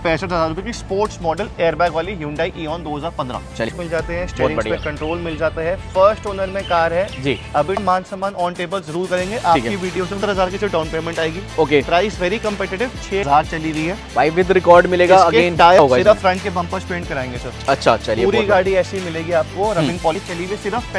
₹65,000 की sports model airbag वाली Hyundai Eon 2015 चलिए मिल जाते हैं। स्टीयरिंग पे कंट्रोल मिल जाता है। फर्स्ट ओनर में कार है जी। अभी मान सम्मान ऑन टेबल जरूर करेंगे। आपकी वीडियो से 15,000 की डाउन पेमेंट आएगी। ओके, प्राइस वेरी कम्पिटिटिव, 6,000 चली रही है भाई विद रिकॉर्ड मिलेगा। अगेन सिर्फ फ्रंट के बम्पर्स पेंट कराएंगे सर। अच्छा, चलिए पूरी गाड़ी ऐसी मिलेगी आपको। रनिंग पॉलिश चली हुई सिर्फ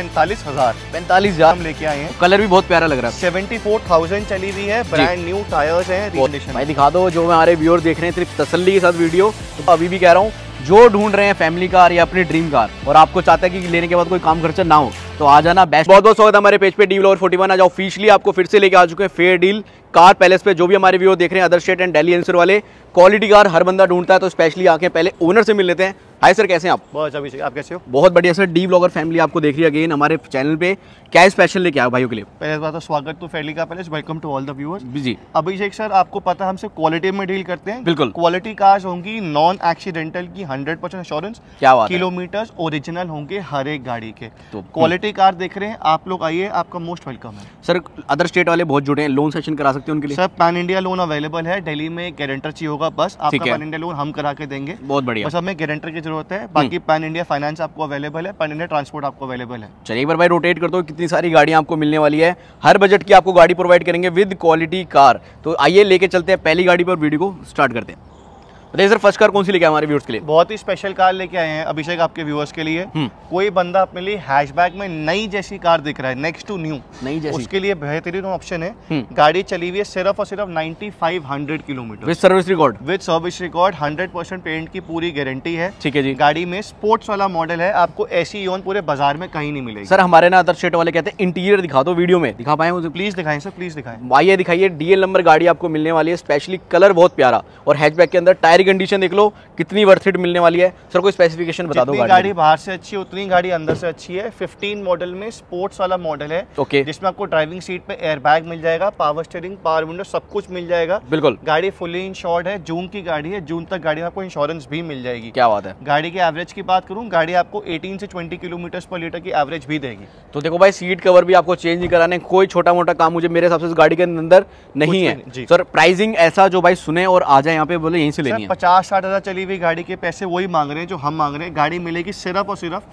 45,000 हम लेके आए हैं। कलर भी बहुत प्यारा लग रहा है। 74,000 चली हुई है। ब्रांड न्यू टायर्स हैं। भाई दिखा दो, जो हमारे व्यूअर देख रहे हैं सिर्फ तसल्ली के साथ वीडियो। तो अभी भी कह रहा हूँ, जो ढूंढ रहे हैं फैमिली कार या अपनी ड्रीम कार और आपको चाहता है कि लेने के बाद कोई काम खर्चा ना हो, तो आ जाना। बेस्ट बहुत बहुत स्वागत है हमारे पेज पे डी व्लॉगर 41। आज ऑफिशियली आपको फिर से लेके आ चुके हैं फेयर डील कार पैलेस पे। जो भी हमारे व्यूअर देख रहे हैं other state and Delhi NCR वाले, क्वालिटी कार हर बंदा ढूंढता है, तो स्पेशली आके पहले ओनर से मिल लेते हैं। हाय सर, कैसे हैं आप? बहुत अभी आप कैसे हो? बहुत बढ़िया सर। डी व्लॉगर फैमिली आपको देख रही है अगेन हमारे चैनल पे। क्या स्पेशल लेके आए भाइयों के लिए? पहले बात तो स्वागत to Fairly Car Palace. Welcome to all the viewers. जी अभिषेक सर, आपको पता है हमसे क्वालिटी में डील करते हैं। बिल्कुल। क्वालिटी कार्स होंगी, नॉन एक्सीडेंटल की 100% इंश्योरेंस। क्या बात है। किलोमीटर्स ओरिजिनल होंगे हर एक गाड़ी के। तो क्वालिटी कार देख रहे हैं आप लोग, आइए, आपका मोस्ट वेलकम है सर। अदर स्टेट वाले बहुत जुड़े हैं, लोन सेशन करा सकते हैं उनके लिए? Sir pan India loan available है। दिल्ली में गारंटर चाहिए होगा, बस आपका पैन इंडिया लोन हम करा के देंगे। बहुत बढ़िया। बस हमें गारंटर की जरूरत है। बाकी पैन इंडिया फाइनेंस आपको अवेलेबल है, पैन इंडिया ट्रांसपोर्ट आपको अवेलेबल है। चलिए एक बार भाई रोटेट कर दो, कितनी सारी गाड़ियां आपको मिलने वाली है। हर बजट की आपको गाड़ी प्रोवाइड करेंगे विद क्वालिटी कार। तो आइए लेके चलते हैं पहली गाड़ी पर, वीडियो को स्टार्ट करते हैं। बताइए सर, फर्स्ट कार कौन सी लेके आए हमारे व्यूअर्स के लिए? बहुत ही स्पेशल कार लेके आए हैं अभिषेक आपके व्यूअर्स के लिए। कोई बंदा अपने लिए हैचबैक में नई जैसी कार दिख रहा है, नेक्स्ट टू न्यू, नई जैसी, उसके लिए बेहतरीन ऑप्शन है। गाड़ी चली हुई है सिर्फ और सिर्फ 9500 kilometre with service record. With service record, 100% paint की पूरी गारंटी है। ठीक है जी। गाड़ी में स्पोर्ट्स वाला मॉडल है, आपको ऐसी ईओन पूरे बाजार में कहीं नहीं मिलेगी। सर हमारे ना अदर स्टेट वाले कहते हैं इंटीरियर दिखा दो, वीडियो में दिखा पाए मुझे? प्लीज दिखाएं सर, प्लीज दिखाएं। आइए दिखाइए। डीएल नंबर गाड़ी आपको मिलने वाली है, स्पेशली कलर बहुत प्यारा, और हैचबैक के अंदर टायर कंडीशन देख लो कितनी वर्थ इट मिलने वाली है। सर कोई स्पेसिफिकेशन बता दो। गाड़ी बाहर से अच्छी है उतनी गाड़ी अंदर से अच्छी है। 15 मॉडल में स्पोर्ट्स वाला मॉडल है। ओके। जिसमें आपको ड्राइविंग सीट पे एयरबैग मिल जाएगा, पावर स्टीयरिंग, पावर विंडो, सब कुछ मिल जाएगा। बिल्कुल। गाड़ी फुली इंश्योर्ड है। जून की गाड़ी है, जून तक गाड़ी में आपको इंश्योरेंस भी मिल जाएगी। क्या बात है। गाड़ी के एवरेज की बात करूं, गाड़ी आपको 18 से 20 किलोमीटर पर लीटर की एवरेज भी देगी। तो देखो भाई, सीट कवर भी आपको चेंज नहीं कराने, कोई छोटा मोटा काम मुझे मेरे हिसाब से गाड़ी के अंदर नहीं है। सर प्राइसिंग ऐसा जो भाई सुने और आ जाए यहाँ पे बोले यहीं से लेनी है। 50-60 हजार चली हुई गाड़ी के पैसे वही मांग रहे हैं जो हम मांग रहे हैं। गाड़ी मिलेगी सिर्फ और सिर्फ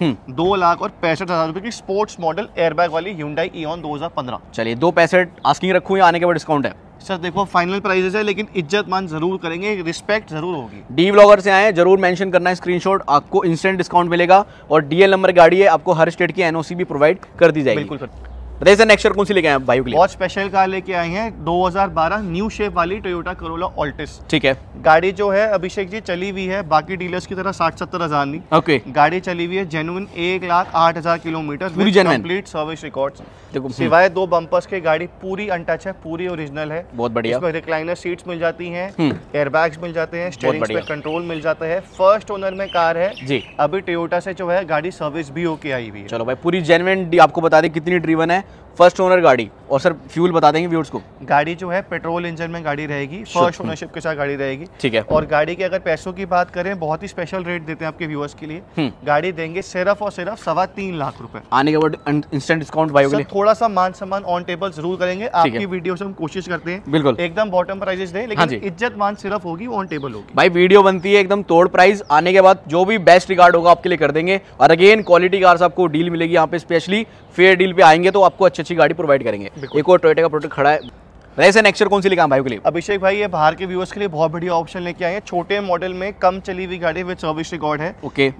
2,65,000 की स्पोर्ट्स मॉडल एयरबैग वाली Hyundai Eon 2015। चलिए 2.65 आस्किंग रखूं या आने के बाद डिस्काउंट है? सर देखो, फाइनल प्राइसेस है, लेकिन इज्जत मान जरूर करेंगे, रिस्पेक्ट जरूर होगी। डी व्लॉगर से आए, जरूर मेंशन करना है स्क्रीनशॉट, आपको इंस्टेंट डिस्काउंट मिलेगा। और डीएल नंबर गाड़ी है, आपको हर स्टेट की एनओसी भी प्रोवाइड कर दी जाएगी। बिल्कुल। बताइए सर, नेक्स्ट कौन सी लेके आए हैं भाइयों के लिए? बहुत स्पेशल कार लेके आए हैं 2012 न्यू शेप वाली टोयोटा करोला ऑल्टिस। ठीक है। गाड़ी जो है अभिषेक जी चली हुई है बाकी डीलर्स की तरह 60-70 हजार नहीं। ओके। गाड़ी चली हुई है जेन्युइन 1,08,000 किलोमीटर, पूरी जेन्युइन, कंप्लीट सर्विस रिकॉर्ड्स। सिवाय 2 बम्पर्स के गाड़ी पूरी अनटच है, पूरी ओरिजिनल है। बहुत बढ़िया। इसमें रिक्लाइनर सीट्स मिल जाती हैं, एयरबैग्स मिल जाते हैं, स्टीयरिंग पे कंट्रोल मिल जाता है। फर्स्ट ओनर में कार है जी। अभी टोयोटा से जो है गाड़ी सर्विस भी होके आई हुई है। चलो भाई, पूरी जेन्युइन आपको बता दें कितनी ड्रीवन है, फर्स्ट ओनर गाड़ी। और सर फ्यूल बता देंगे व्यूअर्स को? गाड़ी जो है पेट्रोल इंजन में गाड़ी रहेगी, फर्स्ट ओनरशिप के साथ गाड़ी रहेगी। ठीक है। और गाड़ी के अगर पैसों की बात करें, बहुत ही स्पेशल रेट देते हैं आपके व्यूअर्स के लिए। गाड़ी देंगे सिर्फ और सिर्फ 3.25 लाख रुपए। आने के बाद इंस्टेंट डिस्काउंट भाई के लिए थोड़ा सा मान सम्मान ऑन टेबल जरूर करेंगे। आपकी वीडियो से हम कोशिश करते हैं बिल्कुल एकदम बॉटम प्राइसेस दें, लेकिन इज्जत मान सिर्फ होगी, ऑन टेबल होगी। भाई वीडियो बनती है एकदम तोड़ प्राइस, आने के बाद जो भी बेस्ट रिगार्ड होगा आपके लिए कर देंगे। और अगेन क्वालिटी कार्स आपको डील मिलेगी यहाँ पे, स्पेशली फेयर डील पे आएंगे तो आपको अच्छी गाड़ी प्रोवाइड करेंगे। एक और टोयोटा का प्रोडक्ट खड़ा है। वैसे नेक्स्ट कौन सी लेके आए भाई के लिए? अभिषेक भाई, ये बाहर के व्यूअर्स के लिए बहुत बढ़िया ऑप्शन लेके आए हैं। छोटे मॉडल में कम चली हुई गाड़ी विद सर्विस रिकॉर्ड है। Okay.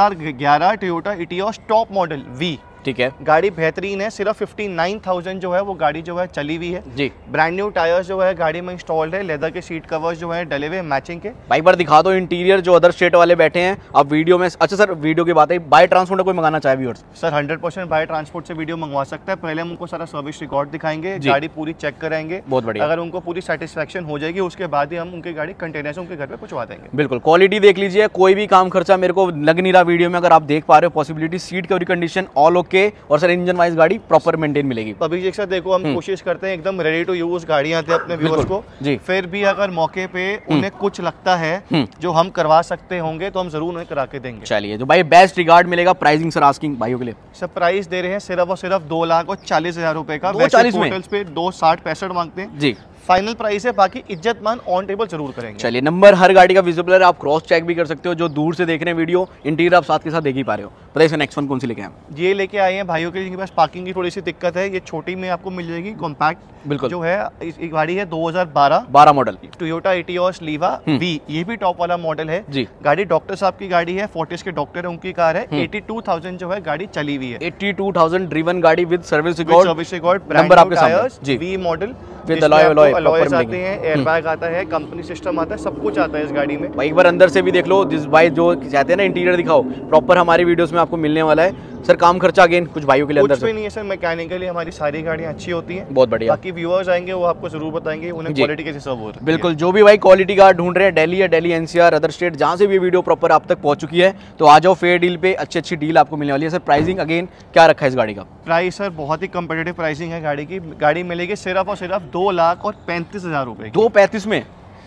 2011 Toyota Etios top model V. ठीक है। गाड़ी बेहतरीन है, सिर्फ 59,000 जो है वो गाड़ी जो है चली हुई है जी। ब्रांड न्यू टायर्स जो है गाड़ी में इंस्टॉल्ड है, लेदर के सीट कवर्स जो है डले हुए मैचिंग के। भाई बार दिखा दो इंटीरियर, जो अदर स्टेट वाले बैठे हैं अब वीडियो में। अच्छा सर, वीडियो की बात है, बाय ट्रांसपोर्ट कोई मंगाना चाहे व्यूअर्स? सर 100% बाय ट्रांसपोर्ट से वीडियो मंगवा सकता है। पहले हम उनको सारा सर्विस रिकॉर्ड दिखाएंगे, गाड़ी पूरी चेक कराएंगे। बहुत बढ़िया। अगर उनको पूरी सेटिस्फेक्शन हो जाएगी, उसके बाद ही हम उनकी गाड़ी कंटेनर से उनके घर पे पहुंचा देंगे। बिल्कुल। क्वालिटी देख लीजिए, कोई भी काम खर्चा मेरे को लग नहीं रहा वीडियो में। अगर आप देख पा रहे हो पॉसिबिलिटी, सीट कवरी कंडीशन ऑल ओके, और सर इंजन वाइज गाड़ी प्रॉपर मेंटेन मिलेगी। अभी एक साथ देखो, हम कोशिश करते हैं एकदम रेडी टू यूज गाड़ियां थे अपने व्यूअर्स को जी। फिर भी अगर मौके पे उन्हें कुछ लगता है जो हम करवा सकते होंगे तो हम जरूर उन्हें करा के देंगे। चलिए, तो भाई बेस्ट रिगार्ड मिलेगा। प्राइसिंग सर आस्किंग भाइयों के लिए? सर प्राइस दे रहे हैं सिर्फ और सिर्फ 2,40,000 रुपए का। 2,40,000 में पे 2,60-65 मांगते हैं जी। फाइनल प्राइस है, बाकी इज्जत मान ऑन टेबल जरूर करेंगे। चलिए, नंबर हर गाड़ी का विजिबल है, आप क्रॉस चेक भी कर सकते हो, जो दूर से देख रहे हैं वीडियो, इंटीरियर आप साथ के साथ देख ही पा रहे हो। बताइए सर, नेक्स्ट वन कौन सी लेके आए? ये लेके आए हैं भाइयों के, जिनके पास पार्किंग की थोड़ी सी दिक्कत है, ये छोटी में आपको मिल जाएगी, कॉम्पैक्ट बिल्कुल जो है। इस गाड़ी है 2012 model, Toyota Etios Liva V, ये भी टॉप वाला मॉडल है जी। गाड़ी डॉक्टर साहब की गाड़ी है, फोर्टिस के डॉक्टर है, उनकी कार है। 82,000 जो है गाड़ी चली हुई है, 82,000 ड्रिवन गाड़ी विद सर्विस रिकॉर्ड, नंबर आपके सामने, वी मॉडल विद अलॉयज आते हैं, एयरबैग आता है, कंपनी सिस्टम आता है, सब कुछ आता है इस गाड़ी में। भाई एक बार अंदर से भी देख लो, जिस भाई जो चाहते हैं ना इंटीरियर दिखाओ, प्रॉपर हमारी वीडियोस में आपको मिलने वाला है। सर काम खर्चा अगेन कुछ भाइयों के लिए अंदर कुछ भी नहीं है सर, मैकेनिकली हमारी सारी गाड़ियाँ अच्छी होती हैं। बहुत बढ़िया। बाकी व्यूअर्स आएंगे वो आपको जरूर बताएंगे उन्हें क्वालिटी कैसे सर्व हो रही है। बिल्कुल, जो भी भाई क्वालिटी कार ढूंढ रहे हैं, दिल्ली या दिल्ली एनसीआर अदर स्टेट, जहाँ से भी वीडियो प्रॉपर आप तक पहुंच चुकी है, तो आ जाओ फेयर डील पे, अच्छी अच्छी डील आपको मिलने वाली है। सर प्राइसिंग अगेन क्या रखा है इस गाड़ी का? प्राइस सर बहुत ही कंपेटिटिव प्राइसिंग है गाड़ी की। गाड़ी मिलेगी सिर्फ और सिर्फ 2,35,000 रुपए। 2,35,000 में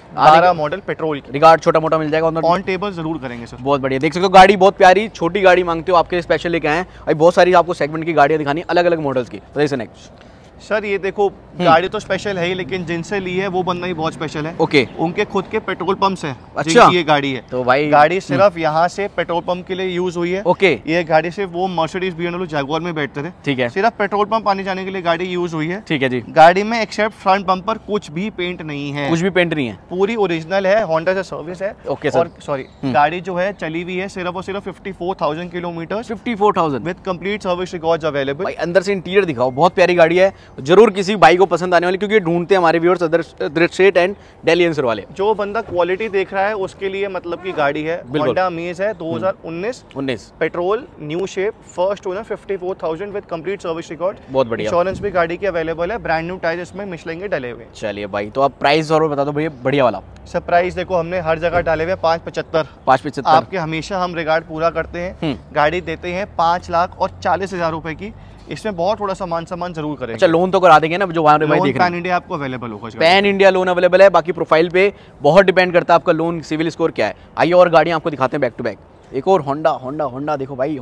12 मॉडल पेट्रोल की। रिगार्ड छोटा मोटा मिल जाएगा, ऑन टेबल जरूर करेंगे सर। बहुत बढ़िया, देख सकते हो गाड़ी बहुत प्यारी, छोटी गाड़ी मांगते हो आपके लिए स्पेशल लेके आए हैं। भाई बहुत सारी आपको सेगमेंट की गाड़ियां दिखानी, अलग अलग मॉडल्स की। तो नेक्स्ट सर ये देखो, गाड़ी तो स्पेशल है ही, लेकिन जिनसे ली है वो बंदा ही बहुत स्पेशल है। ओके, उनके खुद के पेट्रोल पंप्स हैं। अच्छा, ये गाड़ी है तो भाई गाड़ी सिर्फ यहाँ से पेट्रोल पंप के लिए यूज हुई है। ओके, ये गाड़ी से वो मर्सिडीज BMW जैगुआर में बैठते थे, ठीक है, सिर्फ पेट्रोल पंप आने जाने के लिए गाड़ी यूज हुई है। ठीक है जी। गाड़ी में एक्सेप्ट फ्रंट पंप पर कुछ भी पेंट नहीं है, कुछ भी पेंट नहीं है, पूरी ओरिजिनल है, होंडा से सर्विस है। ओके सर, सॉरी, गाड़ी जो है चली हुई है सिर्फ और सिर्फ 54,000 kilometre, 54,000 with complete service records available. भाई अंदर से इंटीरियर दिखाओ, बहुत प्यारी गाड़ी है, जरूर किसी भाई को पसंद आने वाली, क्योंकि ढूंढते हैं हमारे viewers other state and Delhi NCR वाले। जो बंदा क्वालिटी देख रहा है उसके लिए मतलब की गाड़ी है। होंडा अमेज है 2019 petrol, new shape, first owner, 54,000 with complete service record. बहुत बढ़िया, इंश्योरेंस भी गाड़ी की अवेलेबल है, ब्रांड न्यू टायर इसमें मिशलिन के डले हुए। चलिए भाई, तो आप प्राइस और बता दो भैया बढ़िया वाला। सर प्राइस देखो हमने हर जगह डाले हुए 5,75 आपके, हमेशा हम रिगार्ड पूरा करते हैं। गाड़ी देते हैं 5,40,000 रुपए की, इसमें बहुत थोड़ा सामान जरूर करेंगे। अच्छा, लोन तो करा देंगे ना, जो हमारे भाई देख रहे हैं। पैन इंडिया आपको अवेलेबल होगा, पैन इंडिया लोन अवेलेबल है, बाकी प्रोफाइल पे बहुत डिपेंड करता है आपका लोन सिविल स्कोर क्या है। आइए और गाड़ियां आपको दिखाते हैं बैक टू बैक। एक और होंडा देखो भाई,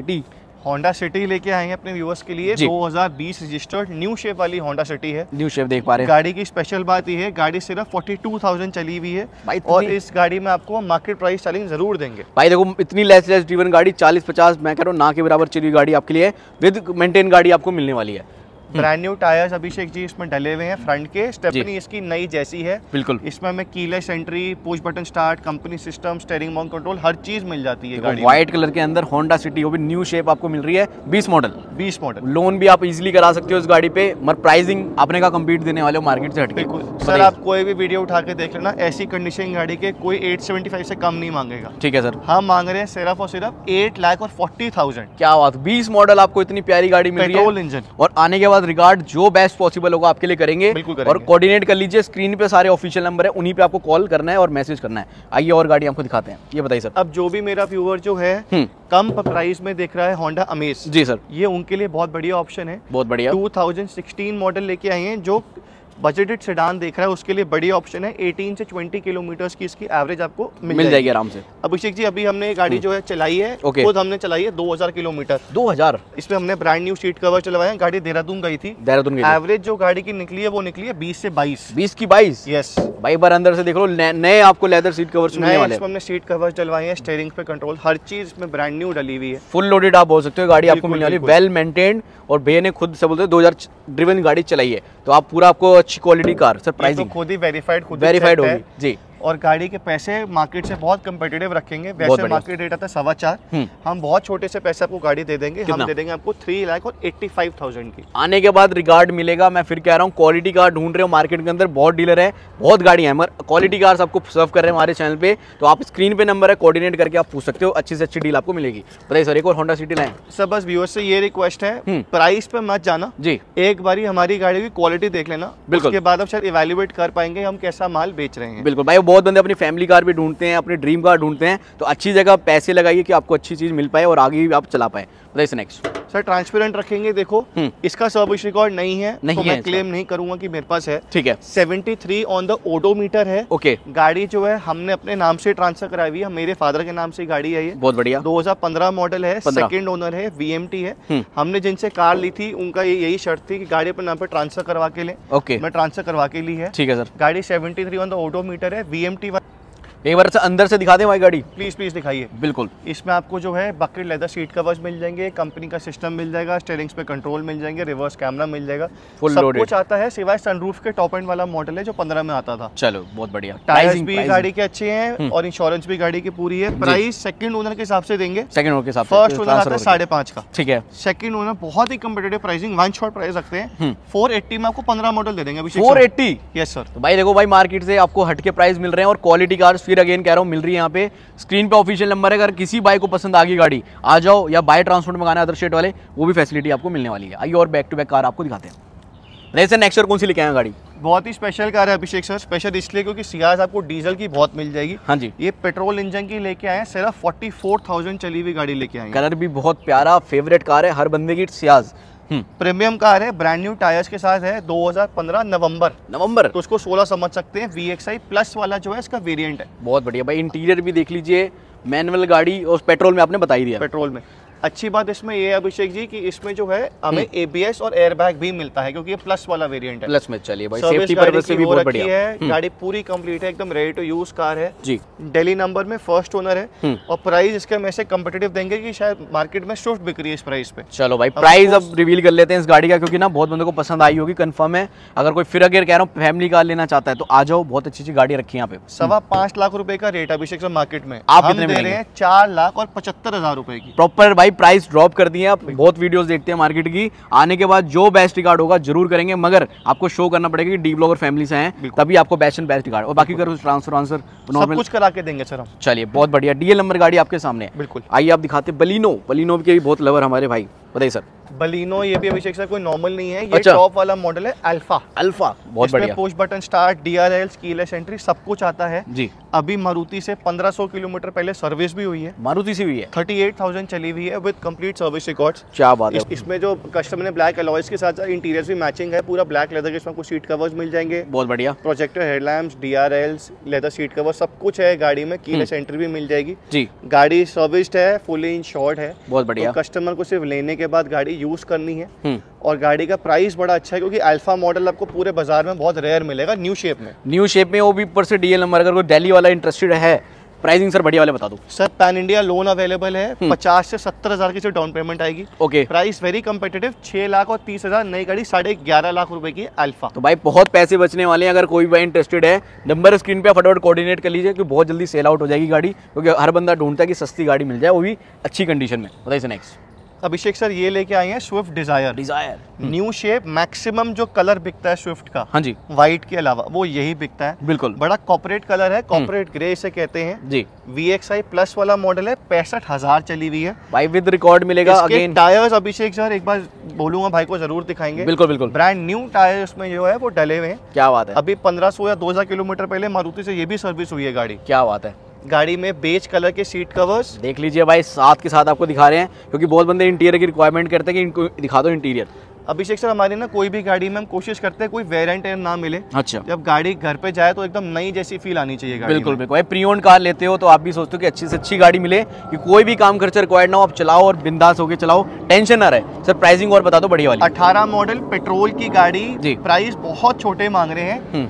होंडा सिटी लेके आए हैं अपने व्यूअर्स के लिए। 2020 रजिस्टर्ड न्यू शेप वाली होंडा सिटी है, न्यू शेप देख पा रहे हैं। गाड़ी की स्पेशल बात ये है, गाड़ी सिर्फ 42,000 चली हुई है, और इस गाड़ी में आपको मार्केट प्राइस चैलेंज जरूर देंगे। भाई देखो, इतनी लेस ड्रिवन गाड़ी 40-50 मैं कह रहा हूँ ना के बराबर चली गाड़ी आपके लिए विद मेंटेन गाड़ी आपको मिलने वाली है। Brand new tyres Abhishek ji इसमें डले हुए हैं, फ्रंट के स्टेपनी इसकी नई जैसी है। बिल्कुल, इसमें हमें keyless entry, push button start, company system, steering mount control, हर चीज मिल जाती है गाड़ी। व्हाइट कलर के अंदर होंडा सिटी, वो भी न्यू शेप आपको मिल रही है। 20 मॉडल लोन भी आप इजीली करा सकते हो इस गाड़ी पे, मगर प्राइसिंग आपने का कम्पीट देने वाले हो मार्केट से हटके। सर आप कोई भी वीडियो उठा के देख लेना, ऐसी कंडीशन गाड़ी के कोई 875 से कम नहीं मांगेगा। ठीक है सर, हम मांग रहे हैं सिर्फ और सिर्फ 8,40,000। क्या बात, 20 मॉडल आपको इतनी प्यारी गाड़ी मिल रही है, पेट्रोल इंजन, और आने के बाद रिगार्ड जो बेस्ट पॉसिबल होगा आपके लिए करेंगे, और कोऑर्डिनेट कर लीजिए। स्क्रीन पे सारे ऑफिशियल नंबर है, उन्हीं पे आपको कॉल करना है और मैसेज करना है। आइए और गाड़ी आपको दिखाते हैं। ये बताइए सर। अब जो भी मेरा व्यूअर जो है कम प्राइस में देख रहा है होंडा अमेज, जी सर, ये उनके लिए बहुत बढ़िया ऑप्शन है। बहुत बढ़िया, 2016 मॉडल लेके आए हैं, जो बजटेड सेडान देख रहा है उसके लिए बड़ी ऑप्शन है। 18 से 20 किलोमीटर की इसकी एवरेज आपको मिल जाएगी आराम से। अभिषेक जी अभी हमने गाड़ी जो है चलाई है, खुद हमने चलाई है 2000 किलोमीटर। 2000, इसमें हमने ब्रांड न्यू सीट कवर चलवाए हैं। गाड़ी देहरादून गई थी, एवरेज जो गाड़ी की निकली है वो निकली है 20 से 22। 20 की 22, यस भाई। बार अंदर से देख लो, नए आपको लेदर सीट कवर मिलने वाले हैं। हमने सीट कवर चलवाए हैं, स्टीयरिंग पे कंट्रोल, हर चीज इसमें ब्रांड न्यू डली हुई है। फुल लोडेड आप बोल सकते हो, गाड़ी आपको मिलने वाली, वेल मेंटेन्ड, और भैया ने खुद से बोलते हैं 2000 ड्रिवन गाड़ी चलाई है, तो आप पूरा आपको अच्छी क्वालिटी कार। सर प्राइसिंग खुद ही वेरीफाइड होगी जी, और गाड़ी के पैसे मार्केट से बहुत कंपेटिटिव रखेंगे। वैसे मार्केट रेट आता है 4.25, हम बहुत छोटे से पैसे आपको गाड़ी दे देंगे। हम दे देंगे आपको 3,85,000 की। आने के बाद रिगार्ड मिलेगा। मैं फिर कह रहा हूँ, क्वालिटी कार ढूंढ रहे हो मार्केट के अंदर, बहुत डीलर है, बहुत गाड़ियां हैं, मगर क्वालिटी कार्स आपको सर्व कर रहे हैं हमारे चैनल पे, तो आप स्क्रीन पे नंबर है, कोऑर्डिनेट करके आप पूछ सकते हो, अच्छी से अच्छी डील आपको मिलेगी। बताइए सर, एक और होंडा सिटी लाएं। सर बस व्यूअर्स से ये रिक्वेस्ट है, प्राइस पे मत जाना जी, एक बारी हमारी गाड़ी की क्वालिटी देख लेना, उसके बाद आप शायद इवैल्यूएट कर पाएंगे हम कैसा माल बेच रहे हैं। बिल्कुल भाई, बहुत बंदे अपनी फैमिली कार भी ढूंढते हैं, अपनी ड्रीम कार ढूंढते हैं, तो अच्छी जगह पैसे लगाइए कि आपको अच्छी चीज मिल पाए और आगे भी आप चला पाए। नेक्स्ट सर ट्रांसपेरेंट रखेंगे, देखो इसका सर्विस रिकॉर्ड नहीं है, नहीं तो है, मैं क्लेम नहीं करूंगा कि मेरे पास है। ठीक है। 73 ऑन द ओडोमीटर है। ओके। गाड़ी जो है हमने अपने नाम से ट्रांसफर कराई हुई है, मेरे फादर के नाम से गाड़ी है ये। बहुत बढ़िया। 2015 मॉडल है, सेकंड ओनर है, VMT है। हमने जिनसे कार ली थी उनका यही शर्त थी कि गाड़ी अपने नाम पे ट्रांसफर करवा के लें। ओके। मैं ट्रांसफर करवा के ली है। ठीक है सर। गाड़ी 73 ऑन द ओडोमीटर है, VMT। एक बार से अंदर से दिखा दें भाई गाड़ी, प्लीज दिखाइए। बिल्कुल। इसमें आपको जो है बकेट लेदर सीट कवर्स मिल जाएंगे, कंपनी का सिस्टम मिल जाएगा, स्टीयरिंग्स पे कंट्रोल मिल जाएंगे, रिवर्स कैमरा मिल जाएगा, फुल सब लोडेड कुछ आता है सिवाय सनरूफ के। टॉप एंड वाला मॉडल है जो 15 में आता था। चलो बहुत बढ़िया। टायर्स भी गाड़ी के अच्छे हैं और इंश्योरेंस भी गाड़ी की पूरी है। प्राइस सेकंड ओनर के हिसाब से देंगे, सेकंड ओनर के हिसाब से। फर्स्ट ओनर आता है 5.5 का। ठीक है। सेकंड ओनर बहुत ही competitive pricing, one shot price रखते हैं। 480 में आपको 15 मॉडल दे देंगे अभी। 480? Yes sir. तो भाई देखो भाई, मार्केट से आपको हटके प्राइस मिल रहे हैं और क्वालिटी कार्स फिर अगेन कह रहा हूँ मिल रही है यहाँ पे। स्क्रीन पे ऑफिशियल नंबर है, अगर किसी बाइक को पसंद आ गई गाड़ी, आ जाओ, या बाय ट्रांसपोर्ट मंगाना है अदर स्टेट वाले, वो भी फैसिलिटी आपको मिलने वाली है। आइए और बैक टू बैक कार आपको दिखाते हैं। रेसर नेक्स्ट कौन सी लेके आए गाड़ी? बहुत ही स्पेशल कार है अभिषेक सर। स्पेशल इसलिए क्योंकि सियाज आपको डीजल की बहुत मिल जाएगी। हाँ जी। ये पेट्रोल इंजन की लेके आए हैं, सिर्फ 44,000 चली हुई गाड़ी लेके आए हैं। कलर भी बहुत प्यारा, फेवरेट कार है हर बंदे की, सियाज। प्रीमियम कार है, ब्रांड न्यू टायर्स के साथ है, 2015 नवंबर, तो उसको 16 समझ सकते हैं। VXI प्लस वाला जो है इसका वेरिएंट है। बहुत बढ़िया भाई। इंटीरियर भी देख लीजिए, मैनुअल गाड़ी और पेट्रोल में आपने बता ही दिया। पेट्रोल में अच्छी बात इसमें ये है अभिषेक जी कि इसमें जो है हमें ABS और एयरबैग भी मिलता है क्योंकि ये प्लस वाला वेरिएंट है। प्लस में चलिए भाई, सेफ्टी पर्पस से भी बहुत बढ़िया है। गाड़ी पूरी कंप्लीट है, एकदम रेडी टू यूज कार है जी। दिल्ली नंबर में फर्स्ट ओनर है और प्राइस इसके हम ऐसे कम्पिटिटिव देंगे कि शायद मार्केट में स्विफ्ट बिक रही है इस प्राइस पे। चलो भाई प्राइस अब रिवील कर लेते हैं इस गाड़ी का, क्योंकि ना बहुत बंदों को पसंद आई होगी, कंफर्म है। अगर कोई फिर अगर कह रहा हूँ फैमिली कार लेना चाहता है तो आ जाओ, बहुत अच्छी अच्छी गाड़ी रखी है यहाँ पे। 5.25 लाख रुपए का रेट अभिषेक सर मार्केट में, आप हम कितने दे रहे हैं 4,75,000 रुपए की। प्रॉपर भाई प्राइस ड्रॉप कर दिए आप। बहुत वीडियोस देखते हैं मार्केट की, आने के बाद जो बेस्ट रिकॉर्ड होगा जरूर करेंगे, मगर आपको शो करना पड़ेगा कि डी ब्लॉगर फैमिली से हैं, तभी आपको बेस्ट एंड बेस्ट रिकॉर्ड। और बाकी कर ट्रांसफर सब कुछ करा के देंगे सर हम। चलिए बहुत बढ़िया। DL नंबर गाड़ी आपके सामने है। बिल्कुल। आइए आप दिखाते हैं बलिनो के भी बहुत लवर हमारे भाई, बताइए सर। बलिनो ये भी अभिषेक सर कोई नॉर्मल नहीं है, ये टॉप वाला मॉडल है, अल्फा। बहुत बढ़िया। Push button start, DRL, keyless entry सब कुछ आता है जी। अभी मारुति से 1500 किलोमीटर पहले सर्विस भी हुई है, मारुति से हुई है, 38,000 चली हुई है विद कंप्लीट सर्विस रिकॉर्ड्स। क्या बात है। इसमें जो कस्टमर ने ब्लैक अलॉयज के साथ इंटीरियर्स भी मैचिंग है, पूरा ब्लैक लेदर के, इसमें कुछ सीट कवर्स मिल जाएंगे। बहुत बढ़िया। Projector headlamps, DRLs, leather seat cover सब कुछ है गाड़ी में। कीलेस एंट्री भी मिल जाएगी जी। गाड़ी सर्विस्ड है, फुली इंश्योर्ड है। बहुत बढ़िया। तो कस्टमर को सिर्फ लेने के बाद गाड़ी यूज करनी है। और गाड़ी का प्राइस बड़ा अच्छा है क्योंकि अल्फा मॉडल आपको पूरे बाजार में बहुत रेयर मिलेगा न्यू शेप में, वो भी ऊपर से DL नंबर। अगर कोई दिल्ली वाला इंटरेस्टेड है, प्राइसिंग सर बढ़िया वाले बता दो sir. Pan India loan available है, 50 से 70,000 की डाउन पेमेंट आएगी। Okay. Price very competitive, 6 lakh और 30,000। नई गाड़ी 11.5 लाख रुपए की अल्फा। तो भाई बहुत पैसे बचने वाले हैं। अगर कोई भाई इंटरेस्टेड है, नंबर स्क्रीन पे फटाफट कोऑर्डिनेट कर लीजिए क्योंकि बहुत जल्दी सेल आउट हो जाएगी गाड़ी, क्योंकि हर बंदा ढूंढता है कि सस्ती गाड़ी मिल जाए, वो भी अच्छी कंडीशन में। बताइए नेक्स्ट। अभिषेक सर ये लेके आए हैं Swift Dzire new shape. Maximum जो कलर बिकता है स्विफ्ट का, हाँ जी, व्हाइट के अलावा वो यही बिकता है। बिल्कुल। बड़ा कॉर्पोरेट कलर है, कॉर्पोरेट ग्रे इसे कहते हैं जी। VXI प्लस वाला मॉडल है, 65,000 चली हुई है भाई, विद रिकॉर्ड मिलेगा। अगेन टायर्स अभिषेक सर एक बार बोलूंगा भाई को जरूर दिखाएंगे। बिल्कुल। ब्रांड न्यू टायर्स में जो है वो डले हुए हैं। क्या बात है। अभी 1500 या 2000 किलोमीटर पहले मारुति से ये भी सर्विस हुई है गाड़ी। क्या बात है। गाड़ी में बेज कलर के सीट कवर्स देख लीजिए भाई, साथ के साथ आपको दिखा रहे हैं क्योंकि बहुत बंदे इंटीरियर की रिक्वायरमेंट करते हैं कि इनको दिखा दो इंटीरियर। अभिषेक सर हमारी ना कोई भी गाड़ी में हम कोशिश करते हैं कोई वेरिएंट ना मिले। अच्छा। जब गाड़ी घर पे जाए तो एकदम नई जैसी फील आनी चाहिए गाड़ी। बिल्कुल। भाई प्री ओन्ड कार लेते हो तो आप भी सोचते हो कि अच्छी से अच्छी गाड़ी मिले, कि कोई भी काम खर्चा रिक्वायर्ड ना हो, आप चलाओ और बिंदास होकर चलाओ, टेंशन ना रहे। सर प्राइसिंग और बता दो बढ़िया वाली। 18 मॉडल पेट्रोल की गाड़ी जी। प्राइस बहुत छोटे मांग रहे हैं,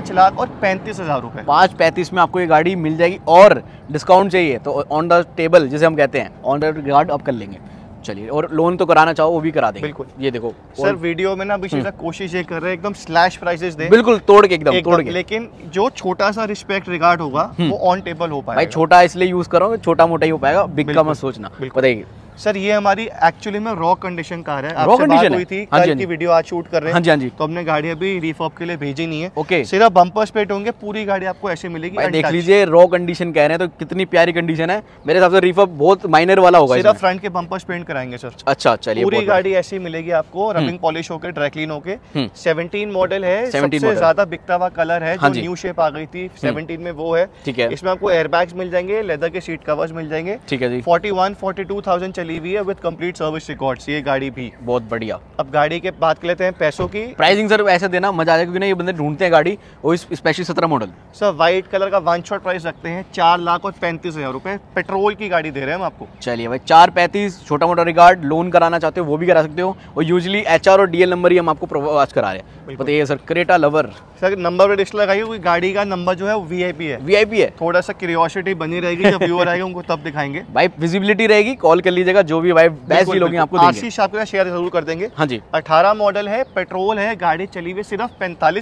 5,35,000 रुपए। 5,35 में आपको ये गाड़ी मिल जाएगी और डिस्काउंट चाहिए तो ऑन द टेबल जिसे हम कहते हैं, ऑन द रिगार्ड आप कर लेंगे। चलिए, और लोन तो कराना चाहो वो भी करा देंगे। बिल्कुल। ये देखो सर वीडियो में ना अभी कोशिश ये कर रहे हैं एकदम स्लैश प्राइसेस दे, बिल्कुल तोड़ के एकदम तोड़ के, लेकिन जो छोटा सा रिस्पेक्ट रिगार्ड होगा वो ऑन टेबल हो पाएगा। भाई छोटा इसलिए यूज करो, छोटा मोटा ही हो पाएगा, बिग का मत सोचना। बताइए सर ये हमारी एक्चुअली में रॉ कंडीशन कार है। रॉ कंडीशन हुई थी, कल की वीडियो आज शूट कर रहे हैं। हाँ जी। तो हमने गाड़ी अभी रिफॉर्म के लिए भेजी नहीं है। ओके। सिर्फ बम्पर स्पेट होंगे, पूरी गाड़ी आपको ऐसे मिलेगी। देख लीजिए, रॉ कंडीशन कह रहे हैं तो कितनी प्यारी कंडीशन है। मेरे हिसाब से रिफॉर्म बहुत माइनर वाला होगा। सिर्फ फ्रंट के बम्पर पेंट कराएंगे सर। अच्छा चलिए, पूरी गाड़ी ऐसी मिलेगी आपको, रबिंग पॉलिश होकर, ड्राई क्लीन होके। 17 मॉडल है, सबसे ज्यादा बिकता हुआ कलर है, जो न्यू शेप आ गई थी 17 में वो है। ठीक है। इसमें आपको एयरबैग्स मिल जाएंगे, लेदर के सीट कवर्स मिल जाएंगे। ठीक है जी। 41-42,000 चली हुई है विद कंप्लीट सर्विस रिकॉर्ड्स, ये गाड़ी भी बहुत बढ़िया। अब गाड़ी के बात कर लेते हैं पैसों की। प्राइसिंग सर ऐसे देना मजा आ जाएगा, क्योंकि ना ये बंदे ढूंढते हैं गाड़ी, वो specially 17 model. Sir white colour का वन शॉट प्राइस रखते हैं 4,35,000 रुपए, पेट्रोल की गाड़ी दे रहे हैं हम आपको। चलिए भाई 4,35,000, छोटा मोटा रिगार्ड, लोन कराना चाहते हो वो भी करा सकते हो, और यूजुअली HR और DL नंबर ही हम आपको प्रोवाइड करा रहे हैं। बताइए sir, Creta lover sir number plate इसलिए लगाइए क्योंकि गाड़ी का नंबर जो है वो VIP है। VIP है, थोड़ा सा क्यूरियोसिटी बनी रहेगी, जब व्यूअर आएगा उनको तब दिखाएंगे भाई, विजिबिलिटी रहेगी, कॉल कर लीजिएगा, जो भी भाई बेस्ट डील होगी आपको देंगे। आशीष आपके साथ शेयर जरूर कर देंगे। हाँ जी, 18 मॉडल है, पेट्रोल है, गाड़ी चली हुई सिर्फ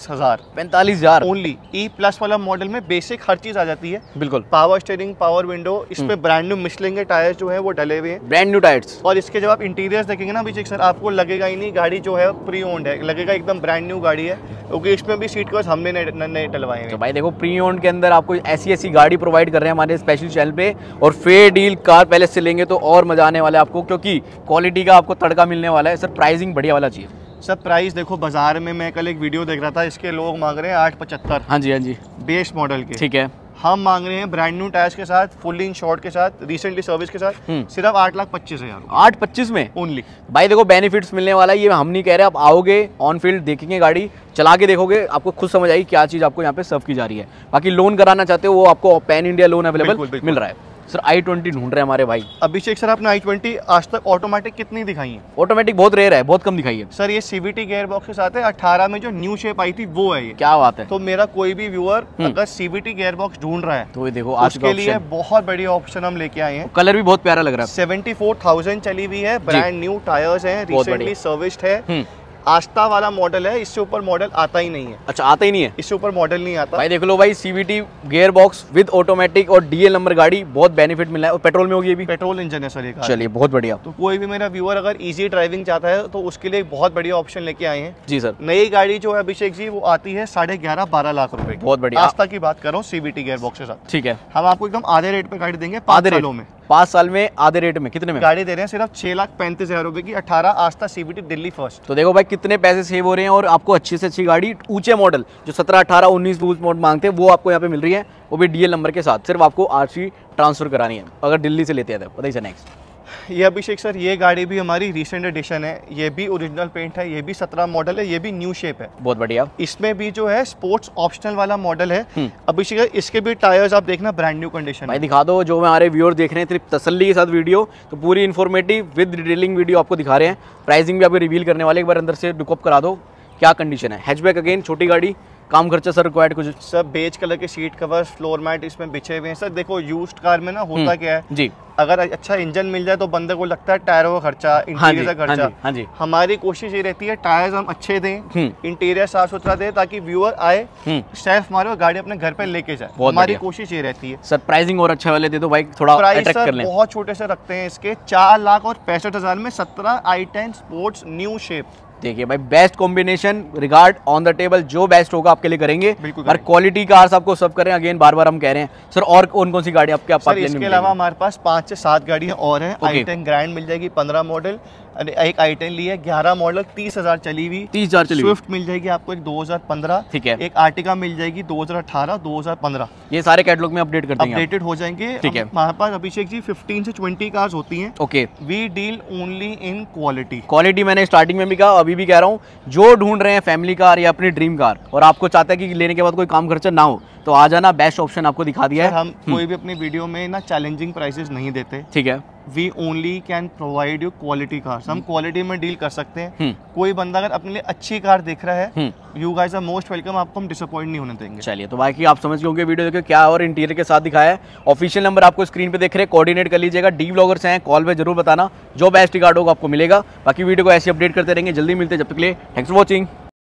45,000 ओनली। E+ वाला मॉडल में बेसिक हर चीज आ जाती है, बिल्कुल। पावर स्टीयरिंग, पावर विंडो, इसमें ब्रांड न्यू मिशलिन के टायर्स जो है वो डले हुए हैं, ब्रांड न्यू टायर्स। और इसके जब आप इंटीरियर्स देखेंगे ना अभिषेक सर, आपको लगेगा ही नहीं गाड़ी जो है प्री ओन्ड है, लगेगा एकदम ब्रांड न्यू गाड़ी है, क्योंकि इसमें भी सीट कवर्स हमने नए डलवाए हैं। तो भाई देखो, प्री ओन्ड के अंदर आपको ऐसी गाड़ी प्रोवाइड कर रहे हैं हमारे स्पेशल चैनल पे, और फेयर डील कार पहले से लेंगे तो और मजा आने वाला है आपको, क्योंकि क्वालिटी का आपको तड़का मिलने वाला है। सर प्राइसिंग बढ़िया वाला चाहिए। सर प्राइस देखो, बाजार में मैं कल एक वीडियो देख रहा था, इसके लोग मांग रहे हैं 875। हाँ जी, हाँ जी, बेस मॉडल के। ठीक है। हम मांग रहे हैं ब्रांड न्यू टायर्स के साथ, फुल्ली इंश्योर्ड के साथ, रिसेंटली सर्विस के साथ, सिर्फ 8,25,000। 8,25 में ओनली। भाई देखो बेनिफिट्स मिलने वाला है, ये हम नहीं कह रहे, आप आओगे ऑन फील्ड देखेंगे गाड़ी, चला के देखोगे, आपको खुद समझ आएगी क्या चीज़ आपको यहाँ पे सर्व की जा रही है। बाकी लोन कराना चाहते हो वो आपको पैन इंडिया लोन अवेलेबल मिल रहा है। सर i20 ढूंढ रहे हैं हमारे भाई। अभिषेक सर आपने i20 आज तक ऑटोमेटिक कितनी दिखाई है? ऑटोमेटिक बहुत रेयर है, बहुत कम दिखाई है सर। ये CVT गियर बॉक्स के साथ है, 18 में जो न्यू शेप आई थी वो है ये। क्या बात है। तो मेरा कोई भी व्यूअर अगर CVT गियर बॉक्स ढूंढ रहा है तो ये देखो, आज के लिए बहुत बढ़िया ऑप्शन हम लेके आए हैं। कलर भी बहुत प्यारा लग रहा है। 74,000 चली हुई है, ब्रांड न्यू टायर्स हैं, रिसेंटली सर्विस्ड है, आस्था वाला मॉडल है, इससे ऊपर मॉडल आता ही नहीं है। अच्छा, आता ही नहीं है, इससे ऊपर मॉडल नहीं आता। भाई देख लो भाई, CVT gear box with automatic और DL नंबर गाड़ी, बहुत बेनिफिट मिल रहा है। और पेट्रोल में होगी, ये भी पेट्रोल इंजन है सर ये। चलिए बहुत बढ़िया। तो कोई भी मेरा व्यूअर अगर इजी ड्राइविंग चाहता है तो उसके लिए बहुत बढ़िया ऑप्शन लेके आए हैं। जी सर। नई गाड़ी जो है अभिषेक जी वो आती है 11.5-12 लाख रुपए की। बहुत बढ़िया। आस्था की बात कर रहा हूँ CVT गियर बॉक्स के साथ। ठीक है। हम आपको एकदम आधे रेट पे गाड़ी देंगे 5 सालों में। 5 साल में आधे रेट में। कितने में गाड़ी दे रहे हैं? सिर्फ 6,35,000 रुपए की, 18 आस्था CVT दिल्ली फर्स्ट। तो देखो भाई कितने पैसे सेव हो रहे हैं, और आपको अच्छी से अच्छी गाड़ी, ऊंचे मॉडल जो 17, 18, 19 मॉडल मांगते हैं वो आपको यहाँ पे मिल रही है, वो भी DL नंबर के साथ। सिर्फ आपको RC ट्रांसफर करानी है अगर दिल्ली से लेते हैं तो। बताइए सर नेक्स्ट। ये अभिषेक सर, ये गाड़ी भी हमारी रिसेंट एडिशन है, ये भी ओरिजिनल पेंट है, ये भी 17 मॉडल है, ये भी न्यू शेप है। बहुत बढ़िया। इसमें भी जो है स्पोर्ट्स ऑप्शनल वाला मॉडल है। अभिषेक सर इसके भी टायर्स आप देखना ब्रांड न्यू कंडीशन। भाई दिखा दो, जो हमारे व्यूअर देख रहे हैं सिर्फ तसल्ली के साथ वीडियो, तो पूरी इन्फॉर्मेटिव विद डिटेलिंग वीडियो आपको दिखा रहे हैं। प्राइसिंग भी आपको रिवील करने वाले, एक बार अंदर से लुकअप करा दो क्या कंडीशन है। हैचबैक अगेन, छोटी गाड़ी, काम खर्चा सर रिक्वायर्ड कुछ? सब बेज कलर के सीट कवर, फ्लोर मैट इसमें बिछे हुए हैं। सर देखो यूज्ड कार में ना होता क्या है जी, अगर अच्छा इंजन मिल जाए तो बंदे को लगता है टायरों का खर्चा, इंटीरियर का खर्चा। हाँ जी। हमारी कोशिश ये रहती है टायर्स हम अच्छे दें, इंटीरियर साफ सुथरा दें, ताकि व्यूअर आए, सेल्फ मारे और गाड़ी अपने घर पे लेके जाए। हमारी कोशिश ये रहती है। सर प्राइसिंग और अच्छा वाले दे दो भाई, थोड़ा अट्रैक्ट कर लें। बहुत छोटे से रखते हैं इसके, 4,65,000 में 17 i10 स्पोर्ट्स न्यू शेप। देखिए भाई, best combination, regard on the table, जो बेस्ट होगा आपके लिए करेंगे। बिल्कुल। और क्वालिटी कार्स आपको सब करें, अगेन बार बार हम कह रहे हैं सर। और कौन कौन सी गाड़ी आपके आप? इसके अलावा हमारे पास 5 से 7 गाड़ियां और हैं। i10 ग्रैंड मिल जाएगी 15 मॉडल, एक i10 ली है 11 मॉडल 30,000 चली हुई। 30,000 चली। स्विफ्ट मिल जाएगी आपको एक 2015, ठीक है। एक आर्टिका मिल जाएगी 2018, 2015। ये सारे कैटलॉग में अपडेट कर देंगे, अपडेटेड हो जाएंगे। ठीक है। हमारे पास अभिषेक जी 15 से 20 कार्स होती हैं। Okay. We deal only in quality. Quality मैंने स्टार्टिंग में भी कहा, अभी भी कह रहा हूँ, जो ढूंढ रहे हैं फैमिली कार या अपनी ड्रीम कार, और आपको चाहता है कि लेने के बाद कोई काम खर्चा ना हो, तो आ जाना, बेस्ट ऑप्शन आपको दिखा दिया है। हम कोई भी अपनी वीडियो में ना चैलेंजिंग प्राइसेस नहीं देते। ठीक है। We only can provide you quality cars. हम क्वालिटी में डील कर सकते हैं। कोई बंदा अगर अपने लिए अच्छी कार देख रहा है, you guys are most welcome, आपको हम डिसअपॉइंट नहीं होने देंगे। चलिए, तो बाकी आप समझ गए होंगे वीडियो देखो क्या और इंटीरियर के साथ दिखाया है। ऑफिशियल नंबर आपको स्क्रीन पे देख रहे हैं, कोऑर्डिनेट कर लीजिएगा। डी व्लॉगर्स हैं, कॉल पे जरूर बताना, जो बेस्ट रिगार्ड होगा आपको मिलेगा। बाकी वीडियो को ऐसे अपडेट करते रहेंगे, जल्दी मिलते हैं, जब तक के लिए थैंक्स फॉर वॉचिंग।